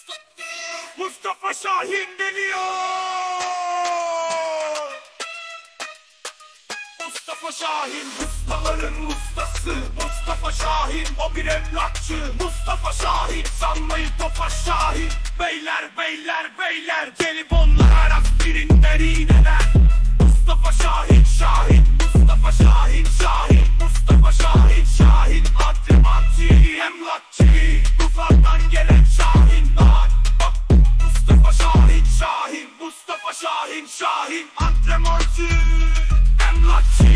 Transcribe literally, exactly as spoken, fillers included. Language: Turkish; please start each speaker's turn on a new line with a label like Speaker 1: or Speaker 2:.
Speaker 1: Mustafa Şahin geliyor. Mustafa Şahin ustaların ustası. Mustafa Şahin o bir emlakçı. Mustafa Şahin sanmayın Tofaş Şahin. Beyler beyler beyler gelip onlar az birinler iğneler. Mustafa Şahin Şahin. Mustafa Şahin Şahin. Mustafa Şahin Şahin. Antrenmancı emlakçı. Ufaktan gelen Şahin var. Mustafa Şahin Şahin. Mustafa Şahin Şahin. Antrenmancı emlakçı.